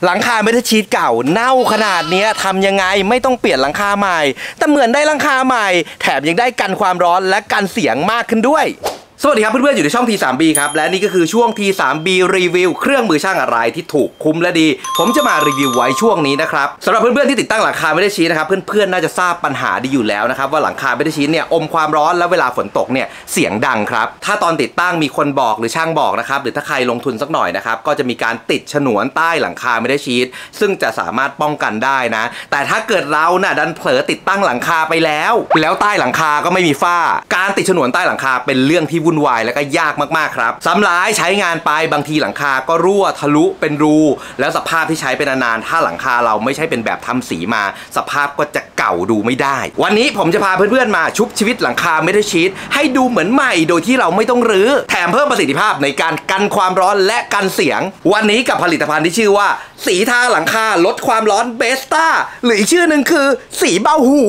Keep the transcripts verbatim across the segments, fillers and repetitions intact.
หลังคาเมทัลชีทเก่าเน่าขนาดนี้ทำยังไงไม่ต้องเปลี่ยนหลังคาใหม่แต่เหมือนได้หลังคาใหม่แถมยังได้กันความร้อนและกันเสียงมากขึ้นด้วยสวัสดีครับเพื่อนๆอยู่ในช่อง ที ทรี บี ครับและนี่ก็คือช่วง ที ทรี บี รีวิวเครื่องมือช่างอะไรที่ถูกคุ้มและดีผมจะมารีวิวไว้ช่วงนี้นะครับสำหรับเพื่อนๆที่ติดตั้งหลังคาเมทัลชีทนะครับเพื่อนๆน่าจะทราบปัญหาดีอยู่แล้วนะครับว่าหลังคาเมทัลชีทเนี่ยอมความร้อนแล้วเวลาฝนตกเนี่ยเสียงดังครับถ้าตอนติดตั้งมีคนบอกหรือช่างบอกนะครับหรือถ้าใครลงทุนสักหน่อยนะครับก็จะมีการติดฉนวนใต้หลังคาเมทัลชีทซึ่งจะสามารถป้องกันได้นะแต่ถ้าเกิดเราน่ะดันเผลอติดตั้งหลังคาไปแล้วแล้วใต้หลังคาก็ไม่มีฝ้าการติดฉนวนใต้หลังคาเป็นเรื่องที่วุ่นวายและก็ยากมากๆครับซ้ำร้ายใช้งานไปบางทีหลังคาก็รั่วทะลุเป็นรูแล้วสภาพที่ใช้เป็นนานๆถ้าหลังคาเราไม่ใช่เป็นแบบทำสีมาสภาพก็จะเก่าดูไม่ได้วันนี้ผมจะพาเพื่อนๆมาชุบชีวิตหลังคาเมทัลชีทให้ดูเหมือนใหม่โดยที่เราไม่ต้องรื้อแถมเพิ่มประสิทธิภาพในการกันความร้อนและกันเสียงวันนี้กับผลิตภัณฑ์ที่ชื่อว่าสีทาหลังคาลดความร้อนเบสต้าหรืออีกชื่อหนึ่งคือสีเบาหู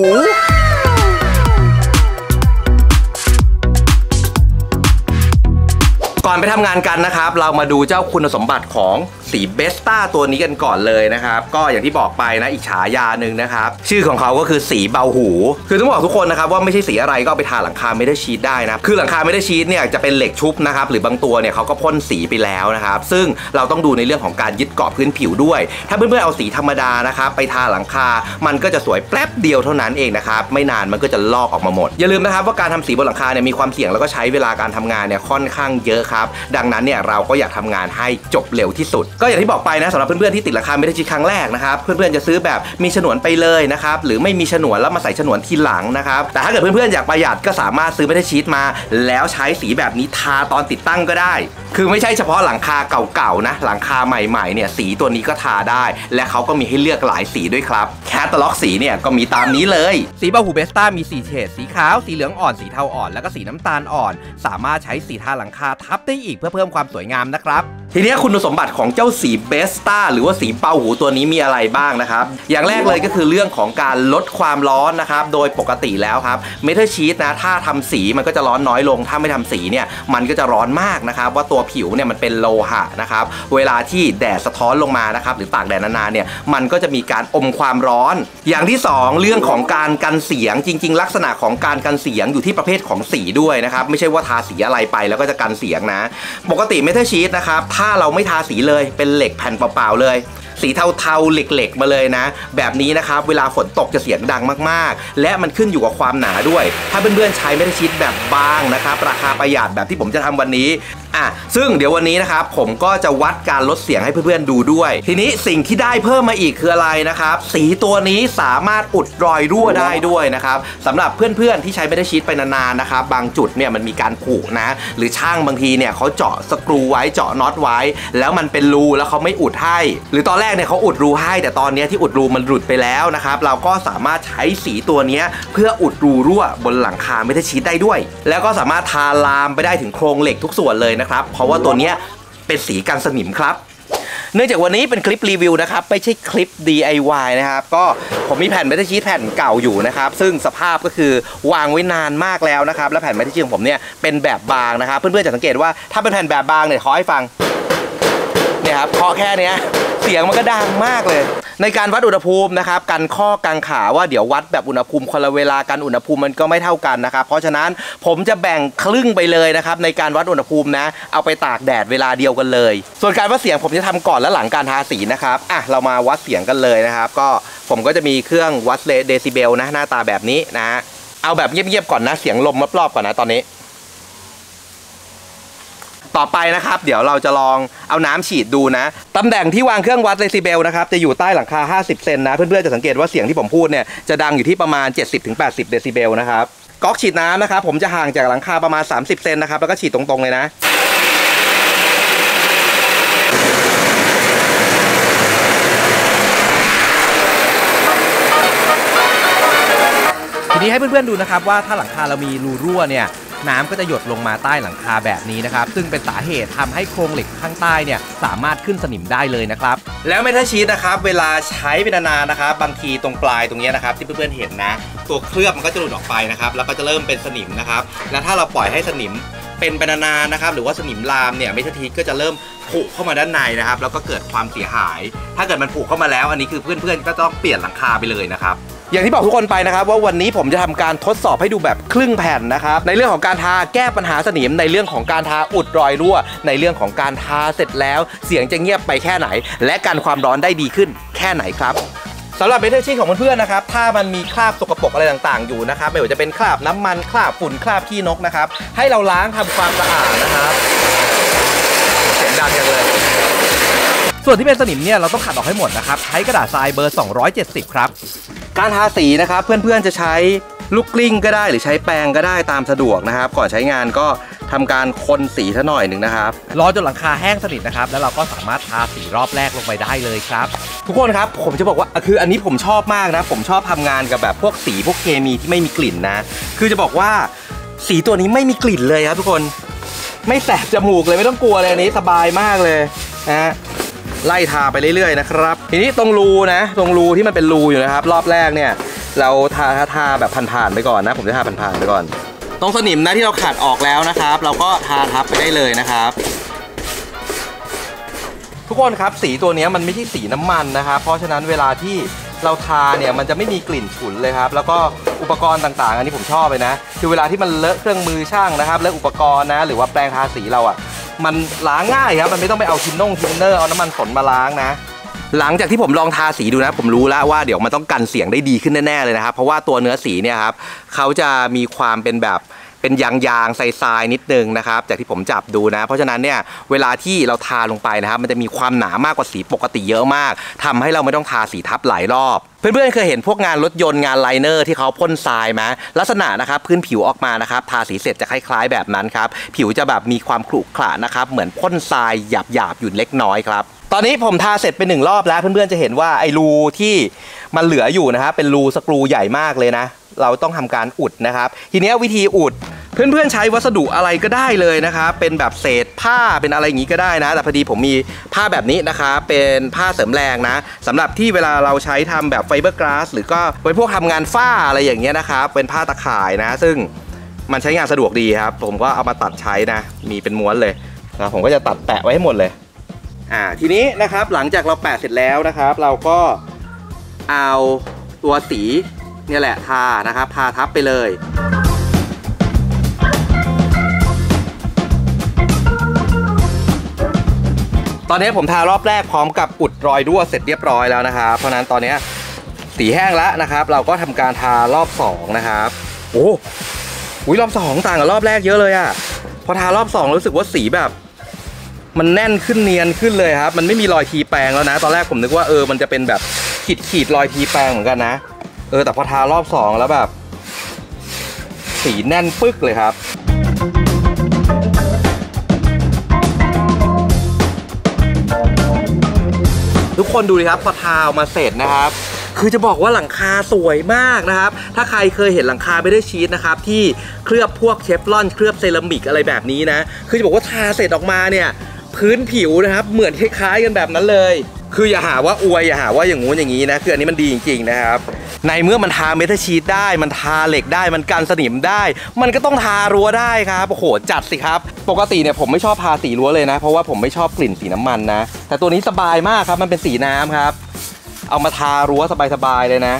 ก่อนไปทำงานกันนะครับเรามาดูเจ้าคุณสมบัติของสีเบสต้าตัวนี้กันก่อนเลยนะครับก็อย่างที่บอกไปนะอีกฉายาหนึ่งนะครับชื่อของเขาก็คือสีเบาหูคือต้องบอกทุกคนนะครับว่าไม่ใช่สีอะไรก็เอาไปทาหลังคาเมทัลชีทได้นะคือหลังคาเมทัลชีทเนี่ยจะเป็นเหล็กชุบนะครับหรือบางตัวเนี่ยเขาก็พ่นสีไปแล้วนะครับซึ่งเราต้องดูในเรื่องของการยึดเกาะพื้นผิวด้วยถ้าเพื่อนๆเอาสีธรรมดานะครับไปทาหลังคามันก็จะสวยแป๊บเดียวเท่านั้นเองนะครับไม่นานมันก็จะลอกออกมาหมดอย่าลืมนะครับว่าการทำสีบนหลังคาเนี่ยมีความเสี่ยงแล้วก็ใช้เวลาการทำงานเนี่ยค่อนข้างเยอะครับดังนั้นเนี่ยเราก็อยากทำงานให้จบเร็วที่สุดก็อย่างที่บอกไปนะสำหรับเพื่อนๆที่ติดหลังคาเมทัลชีทครั้งแรกนะครับเพื่อนๆจะซื้อแบบมีฉนวนไปเลยนะครับหรือไม่มีฉนวนแล้วมาใส่ฉนวนทีหลังนะครับแต่ถ้าเกิดเพื่อนๆอยากประหยัดก็สามารถซื้อเมทัลชีทมาแล้วใช้สีแบบนี้ทาตอนติดตั้งก็ได้คือไม่ใช่เฉพาะหลังคาเก่าๆนะหลังคาใหม่ๆเนี่ยสีตัวนี้ก็ทาได้และเขาก็มีให้เลือกหลายสีด้วยครับแคตตาล็อกสีเนี่ยก็มีตามนี้เลยสีเบาหูเบสต้ามีสี่เฉดสีขาวสีเหลืองอ่อนสีเทาอ่อนแล้วก็สีน้ำตาลอ่อนสามารถใช้สีทาหลังคาทับได้อีกเพื่อเพิ่มความสวยงามนะครับทีนี้คุณสมบัติของเจ้าสีเบสต้าหรือว่าสีเบาหูตัวนี้มีอะไรบ้างนะครับอย่างแรกเลยก็คือเรื่องของการลดความร้อนนะครับโดยปกติแล้วครับเมทัลชีทนะถ้าทำสีมันก็จะร้อนน้อยลงถ้าไม่ทำสีเนี่ยมันก็จะร้อนมากนะครับว่าตัวผิวเนี่ยมันเป็นโลหะนะครับเวลาที่แดดสะท้อนลงมานะครับหรือตากแดดนานๆเนี่ยมันก็จะมีการอมความร้อนอย่างที่สองเรื่องของการกันเสียงจริงๆลักษณะของการกันเสียงอยู่ที่ประเภทของสีด้วยนะครับไม่ใช่ว่าทาสีอะไรไปแล้วก็จะกันเสียงนะปกติเมทัลชีทนะครับถ้าเราไม่ทาสีเลยเป็นเหล็กแผ่นเปล่าๆเลยสีเทาๆเหล็กๆมาเลยนะแบบนี้นะครับเวลาฝนตกจะเสียงดังมากๆและมันขึ้นอยู่กับความหนาด้วยถ้าเพื่อนๆใช้เมทัลชีทแบบบางนะครับราคาประหยัดแบบที่ผมจะทำวันนี้อ่ะซึ่งเดี๋ยววันนี้นะครับผมก็จะวัดการลดเสียงให้เพื่อนๆดูด้วยทีนี้สิ่งที่ได้เพิ่มมาอีกคืออะไรนะครับสีตัวนี้สามารถอุดรอยรั่วได้ด้วยนะครับสำหรับเพื่อนๆที่ใช้เมทัลชีทไปนานๆนะครับบางจุดเนี่ยมันมีการผุนะหรือช่างบางทีเนี่ยเขาเจาะสกรูไว้เจาะน็อตไว้แล้วมันเป็นรูแล้วเขาไม่อุดให้หรือตอนแรกเนี่ยเขาอุดรูให้แต่ตอนนี้ที่อุดรูมันหลุดไปแล้วนะครับเราก็สามารถใช้สีตัวนี้เพื่ออุดรูรั่วบนหลังคาเมทัลชีทได้ด้วยแล้วก็สามารถทาลามไปได้ถึงโครงเหล็กทุกส่วนเลยนะครับเพราะว่าตัวนี้เป็นสีกันสนิมครับเนื่องจากวันนี้เป็นคลิปรีวิวนะครับไม่ใช่คลิป ดี ไอ วาย นะครับก็ผมมีแผ่นเมทัลชีทแผ่นเก่าอยู่นะครับซึ่งสภาพก็คือวางไว้นานมากแล้วนะครับและแผ่นเมทัลชีทของผมเนี่ยเป็นแบบบางนะครับเพื่อนๆจะสังเกตว่าถ้าเป็นแผ่นแบบบางเนี่ยขอให้ฟังเนี่ยครับเคาะแค่นี้เสียงมันก็ดังมากเลยในการวัดอุณหภูมินะครับกันข้อกังขาว่าเดี๋ยววัดแบบอุณหภูมิคนละเวลากันอุณหภูมิมันก็ไม่เท่ากันนะครับเพราะฉะนั้นผมจะแบ่งครึ่งไปเลยนะครับในการวัดอุณหภูมินะเอาไปตากแดดเวลาเดียวกันเลยส่วนการวัดเสียงผมจะทำก่อนและหลังการทาสีนะครับอ่ะเรามาวัดเสียงกันเลยนะครับก็ผมก็จะมีเครื่องวัดเดซิเบลนะหน้าตาแบบนี้นะเอาแบบเงียบๆก่อนนะเสียงลมรอบๆก่อนนะตอนนี้ต่อไปนะครับเดี๋ยวเราจะลองเอาน้ำฉีดดูนะตำแหน่งที่วางเครื่องวัดเดซิเบลนะครับจะอยู่ใต้หลังคาห้าสิบเซนนะเพื่อนๆจะสังเกตว่าเสียงที่ผมพูดเนี่ยจะดังอยู่ที่ประมาณ เจ็ดสิบถึงแปดสิบ เดซิเบลนะครับก๊อกฉีดน้ำนะครับผมจะห่างจากหลังคาประมาณสามสิบเซนนะครับแล้วก็ฉีดตรงๆเลยนะทีนี้ให้เพื่อนๆดูนะครับว่าถ้าหลังคาเรามีรูรั่วเนี่ยน้ำก็จะหยดลงมาใต้หลังคาแบบนี้นะครับซึ่งเป็นสาเหตุทำให้โครงเหล็กข้างใต้เนี่ยสามารถขึ้นสนิมได้เลยนะครับแล้วเมทัลชีทนะครับเวลาใช้เป็นนานๆนะครับบางทีตรงปลายตรงนี้นะครับที่เพื่อนๆเห็นนะตัวเคลือบมันก็จะหลุดออกไปนะครับแล้วก็จะเริ่มเป็นสนิมนะครับแล้วถ้าเราปล่อยให้สนิม เป็นไปนานๆนะครับหรือว่าสนิมลามเนี่ยเมทัลชีทก็จะเริ่มผุเข้ามาด้านในนะครับแล้วก็เกิดความเสียหายถ้าเกิดมันผุเข้ามาแล้วอันนี้คือเพื่อนๆก็ต้องเปลี่ยนหลังคาไปเลยนะครับอย่างที่บอกทุกคนไปนะครับว่าวันนี้ผมจะทำการทดสอบให้ดูแบบครึ่งแผ่นนะครับในเรื่องของการทาแก้ปัญหาสนิมในเรื่องของการทาอุดรอยรั่วในเรื่องของการทาเสร็จแล้วเสียงจะเงียบไปแค่ไหนและกันความร้อนได้ดีขึ้นแค่ไหนครับสำหรับเมทัลชีทของเพื่อนๆนะครับถ้ามันมีคราบสกปรกอะไรต่างๆอยู่นะครับไม่ว่าจะเป็นคราบน้ำมันคราบฝุ่นคราบขี้นกนะครับให้เราล้างทำความสะอาดนะครับเสียงดังจังเลยส่วนที่เป็นสนิมเนี่ยเราต้องขัดออกให้หมดนะครับใช้กระดาษทรายเบอร์สองร้อยเจ็ดสิบครับการทาสีนะครับเพื่อนๆจะใช้ลูกกลิ้งก็ได้หรือใช้แปรงก็ได้ตามสะดวกนะครับก่อนใช้งานก็ทำการคนสีซะหน่อยหนึ่งนะครับรอจนหลังคาแห้งสนิทนะครับแล้วเราก็สามารถทาสีรอบแรกลงไปได้เลยครับทุกคนครับผมจะบอกว่าคืออันนี้ผมชอบมากนะผมชอบทำงานกับแบบพวกสีพวกเคมีที่ไม่มีกลิ่นนะคือจะบอกว่าสีตัวนี้ไม่มีกลิ่นเลยครับทุกคนไม่แสบจมูกเลยไม่ต้องกลัวเลยอันนี้สบายมากเลยนะไล่ทาไปเรื่อยๆนะครับทีนี้ตรงรูนะตรงรูที่มันเป็นรูอยู่นะครับรอบแรกเนี่ยเราทาทาแบบผ่านๆไปก่อนนะผมจะทาผ่านๆไปก่อนตรงสนิมนะที่เราขัดออกแล้วนะครับเราก็ทาทับไปได้เลยนะครับทุกคนครับสีตัวนี้มันไม่ใช่สีน้ำมันนะครับเพราะฉะนั้นเวลาที่เราทาเนี่ยมันจะไม่มีกลิ่นฉุนเลยครับแล้วก็อุปกรณ์ต่างๆอันนี้ผมชอบเลยนะคือเวลาที่มันเลอะเครื่องมือช่างนะครับเลอะอุปกรณ์นะหรือว่าแปรงทาสีเราอ่ะมันล้างง่ายครับมันไม่ต้องไปเอาทินน่งทินเนอร์เอาน้ำมันสนมาล้างนะหลังจากที่ผมลองทาสีดูนะผมรู้แล้วว่าเดี๋ยวมันต้องกันเสียงได้ดีขึ้นแน่ๆเลยนะครับเพราะว่าตัวเนื้อสีเนี่ยครับเขาจะมีความเป็นแบบเป็นยางๆทรายๆนิดนึงนะครับจากที่ผมจับดูนะเพราะฉะนั้นเนี่ยเวลาที่เราทาลงไปนะครับมันจะมีความหนามากกว่าสีปกติเยอะมากทำให้เราไม่ต้องทาสีทับหลายรอบเพื่อนๆเคยเห็นพวกงานรถยนต์งานไลเนอร์ที่เขาพ่นทรายไหมลักษณะนะครับพื้นผิวออกมานะครับทาสีเสร็จจะคล้ายๆแบบนั้นครับผิวจะแบบมีความขรุขระนะครับเหมือนพ่นทรายหยาบๆอยู่เล็กน้อยครับตอนนี้ผมทาเสร็จไปหนึ่งรอบแล้วเพื่อนๆจะเห็นว่าไอ้รูที่มันเหลืออยู่นะครับเป็นรูสกรูใหญ่มากเลยนะเราต้องทำการอุดนะครับทีนี้วิธีอุดเพื่อนๆใช้วัสดุอะไรก็ได้เลยนะครับเป็นแบบเศษผ้าเป็นอะไรอย่างนี้ก็ได้นะแต่พอดีผมมีผ้าแบบนี้นะครับเป็นผ้าเสริมแรงนะสำหรับที่เวลาเราใช้ทำแบบไฟเบอร์กลาสหรือก็ไว้พวกทำงานฝ้าอะไรอย่างเงี้ยนะครับเป็นผ้าตะข่ายนะซึ่งมันใช้งานสะดวกดีครับผมก็เอามาตัดใช้นะมีเป็นม้วนเลยนะผมก็จะตัดแปะไว้ให้หมดเลยอ่าทีนี้นะครับหลังจากเราแปะเสร็จแล้วนะครับเราก็เอาตัวสีเนี่ยแหละทานะครับทาทับไปเลยตอนนี้ผมทารอบแรกพร้อมกับอุดรอยรั่วเสร็จเรียบร้อยแล้วนะครับเพราะนั้นตอนนี้สีแห้งแล้วนะครับเราก็ทำการทารอบสองนะครับโอ้ยรอบสองต่างกับรอบแรกเยอะเลยอะพอทารอบสองรู้สึกว่าสีแบบมันแน่นขึ้นเนียนขึ้นเลยครับมันไม่มีรอยทีแปรงแล้วนะตอนแรกผมนึกว่าเออมันจะเป็นแบบขีดขีดรอยทีแปรงเหมือนกันนะเออแต่พอทารอบสองแล้วแบบสีแน่นปึ๊กเลยครับทุกคนดูดิครับพอทาออกมาเสร็จนะครับคือจะบอกว่าหลังคาสวยมากนะครับถ้าใครเคยเห็นหลังคาไม่ได้ชีทนะครับที่เคลือบพวกเชฟลอนเคลือบเซรามิกอะไรแบบนี้นะคือจะบอกว่าทาเสร็จออกมาเนี่ยพื้นผิวนะครับเหมือนคล้ายๆกันแบบนั้นเลยคืออย่าหาว่าอวยอย่าหาว่าอย่างงู้นอย่างนี้นะคืออันนี้มันดีจริงๆนะครับในเมื่อมันทาเมทัลชีทได้มันทาเหล็กได้มันกันสนิมได้มันก็ต้องทารั้วได้ครับโอ้โหจัดสิครับปกติเนี่ยผมไม่ชอบทาสีรั้วเลยนะเพราะว่าผมไม่ชอบกลิ่นสีน้ำมันนะแต่ตัวนี้สบายมากครับมันเป็นสีน้ำครับเอามาทารั้วสบายๆเลยนะ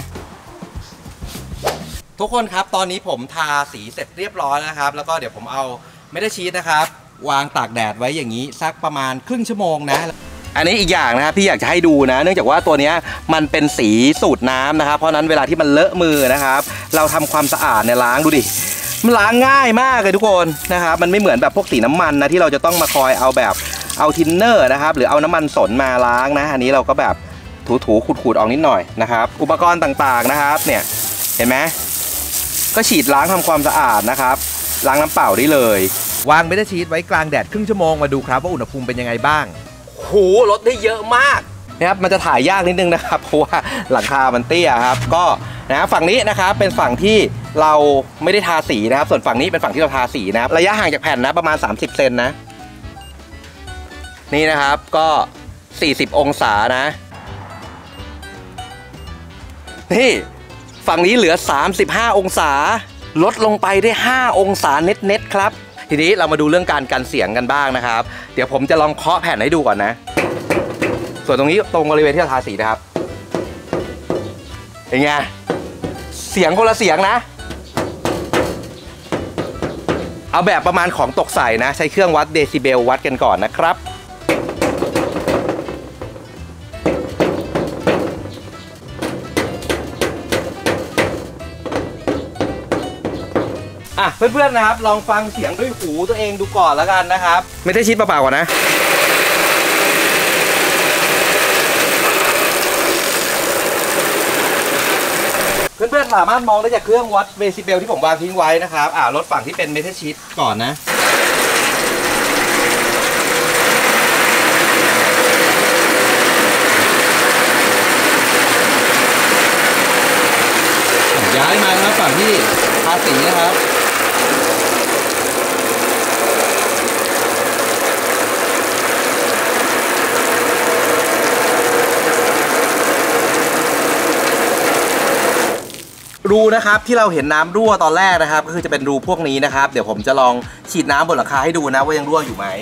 ทุกคนครับตอนนี้ผมทาสีเสร็จเรียบร้อยแล้วครับแล้วก็เดี๋ยวผมเอาเมทัลชีทนะครับวางตากแดดไว้อย่างนี้สักประมาณครึ่งชั่วโมงนะอันนี้อีกอย่างนะครับที่อยากจะให้ดูนะเนื่องจากว่าตัวนี้มันเป็นสีสูตรน้ำนะครับเพราะนั้นเวลาที่มันเลอะมือนะครับเราทำความสะอาดเนี่ยล้างดูดิมันล้างง่ายมากเลยทุกคนนะครับมันไม่เหมือนแบบพวกสีน้ำมันนะที่เราจะต้องมาคอยเอาแบบเอาทินเนอร์นะครับหรือเอาน้ำมันสนมาล้างนะอันนี้เราก็แบบถูๆขูดๆออกนิดหน่อยนะครับอุปกรณ์ต่างๆนะครับเนี่ยเห็นไหมก็ฉีดล้างทำความสะอาดนะครับล้างน้ำเปล่าได้เลยวางเมทัลชีทไว้กลางแดดครึ่งชั่วโมงมาดูครับว่าอุณหภูมิเป็นยังไงบ้างโหลดได้เยอะมากนะครับมันจะถ่ายยากนิดนึงนะครับเพราะว่าหลังคามันเตี้ยครับก็นะฝั่งนี้นะครับเป็นฝั่งที่เราไม่ได้ทาสีนะครับส่วนฝั่งนี้เป็นฝั่งที่เราทาสีนะครับระยะห่างจากแผ่นนะประมาณสามสิบเซนนะนี่นะครับก็สี่สิบองศานะนี่ฝั่งนี้เหลือสามสิบห้าองศาลดลงไปได้ห้าองศาเน็ตๆครับทีนี้เรามาดูเรื่องการกันเสียงกันบ้างนะครับเดี๋ยวผมจะลองเคาะแผ่นให้ดูก่อนนะส่วนตรงนี้ตรงบริเวณที่เราทาสีนะครับเป็นไงเสียงคนละเสียงนะเอาแบบประมาณของตกใส่นะใช้เครื่องวัดเดซิเบลวัดกันก่อนนะครับอ่ะเพื่อนๆนะครับลองฟังเสียงด้วยหูตัวเองดูก่อนแล้วกันนะครับไม่ได้ชิดเปล่าๆก่อนนะเพื่อนๆสามารถมองได้จากเครื่องวัดเดซิเบลที่ผมวางทิ้งไว้นะครับอ่าลดฝั่งที่เป็นเมทัลชีทก่อนนะย้ายมาครับฝั่งที่ทาสีนะครับรูนะครับที่เราเห็นน้ำรั่วตอนแรกนะครับก็คือจะเป็นรูพวกนี้นะครับเดี๋ยวผมจะลองฉีดน้ำบนหลังคาให้ดูนะว่ายังรั่วอยู่ไหม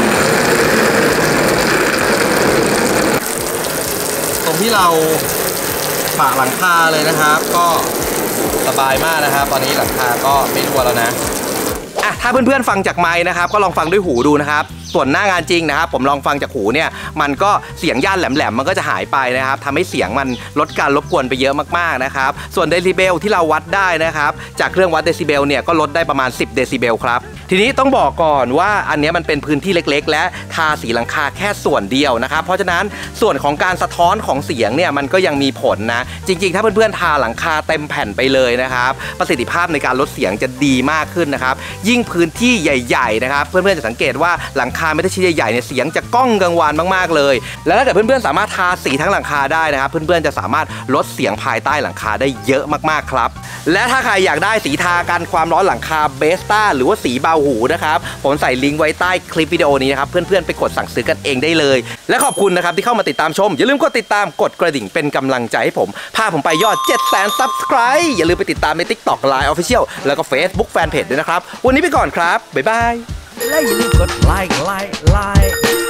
ตรงที่เราปะหลังคาเลยนะครับก็สบายมากนะครับตอนนี้หลังคาก็ไม่รั่วแล้วนะอ่ะถ้าเพื่อนๆฟังจากไมค์นะครับก็ลองฟังด้วยหูดูนะครับส่วนหน้างานจริงนะครับผมลองฟังจากหูเนี่ยมันก็เสียงย่านแหลมๆมันก็จะหายไปนะครับทำให้เสียงมันลดการรบกวนไปเยอะมากๆนะครับส่วนเดซิเบลที่เราวัดได้นะครับจากเครื่องวัดเดซิเบลเนี่ยก็ลดได้ประมาณสิบเดซิเบลครับทีนี้ต้องบอกก่อนว่าอันนี้มันเป็นพื้นที่เล็กๆและทาสีหลังคาแค่ส่วนเดียวนะครับเพราะฉะนั้นส่วนของการสะท้อนของเสียงเนี่ยมันก็ยังมีผลนะจริงๆถ้าเพื่อนๆทาหลังคาเต็มแผ่นไปเลยนะครับประสิทธิภาพในการลดเสียงจะดีมากขึ้นนะครับยิ่งพื้นที่ใหญ่ๆนะครับเพื่อนๆจะสังเกตว่าหลังคาไม่ได้ชิ้นใหญ่ๆเนี่ยเสียงจะก้องกังวานมากๆเลยแล้วถ้าเกิดเพื่อนๆสามารถทาสีทั้งหลังคาได้นะครับเพื่อนๆจะสามารถลดเสียงภายใต้หลังคาได้เยอะมากๆครับและถ้าใครอยากได้สีทากันความร้อนหลังคาเบสต้าหรือว่าสีเบาหูนะครับผมใส่ลิงก์ไว้ใต้คลิปวิดีโอนี้นะครับเพื่อนๆไปกดสั่งซื้อกันเองได้เลยและขอบคุณนะครับที่เข้ามาติดตามชมอย่าลืมกดติดตามกดกระดิ่งเป็นกำลังใจให้ผมพาผมไปยอด เจ็ดแสน ซับสไครบ์ อย่าลืมไปติดตามใน ติ๊กต็อก ไลน์ Official แล้วก็ Facebook Fanpage ด้วยนะครับวันนี้ไปก่อนครับบ๊ายบายและอย่าลืมกดไลค์ไลค์ไลค์